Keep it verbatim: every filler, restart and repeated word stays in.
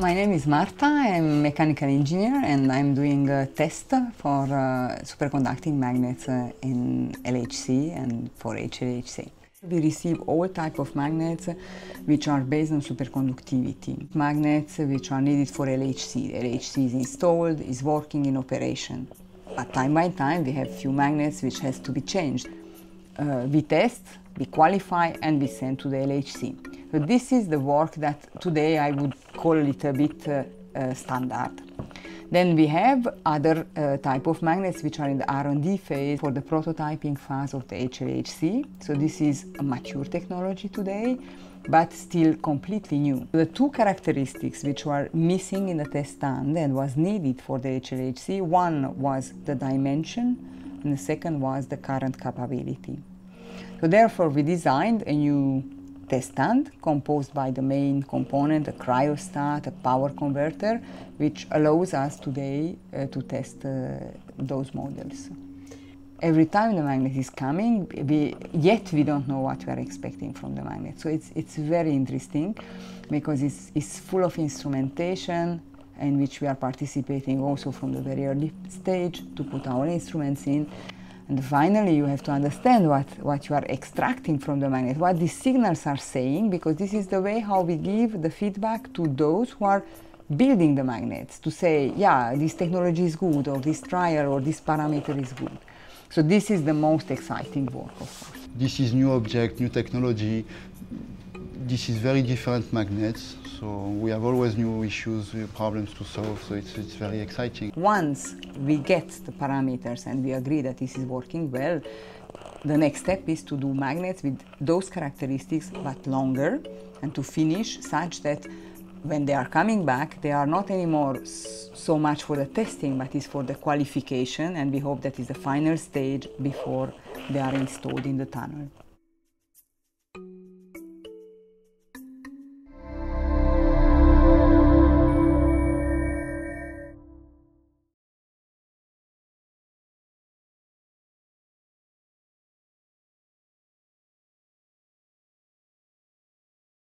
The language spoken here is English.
My name is Marta, I'm a mechanical engineer and I'm doing a test for uh, superconducting magnets uh, in L H C and for H L H C. We receive all type of magnets which are based on superconductivity. Magnets which are needed for L H C. L H C is installed, is working in operation. But time by time we have few magnets which has to be changed. Uh, we test, we qualify and we send to the L H C. So this is the work that today I would call a little bit uh, uh, standard. Then we have other uh, type of magnets which are in the R and D phase for the prototyping phase of the H L H C. So this is a mature technology today, but still completely new. The two characteristics which were missing in the test stand and was needed for the H L H C, one was the dimension and the second was the current capability. So therefore we designed a new test stand composed by the main component, a cryostat, a power converter, which allows us today uh, to test uh, those models. Every time the magnet is coming, we, yet we don't know what we are expecting from the magnet. So it's, it's very interesting because it's, it's full of instrumentation in which we are participating also from the very early stage to put our instruments in. And finally, you have to understand what, what you are extracting from the magnet, what these signals are saying, because this is the way how we give the feedback to those who are building the magnets, to say, yeah, this technology is good, or this trial, or this parameter is good. So this is the most exciting work, of course. This is new object, new technology. This is very different magnets, so we have always new issues, new problems to solve, so it's, it's very exciting. Once we get the parameters and we agree that this is working well, the next step is to do magnets with those characteristics but longer and to finish such that when they are coming back, they are not anymore so much for the testing, but is for the qualification, and we hope that is the final stage before they are installed in the tunnel.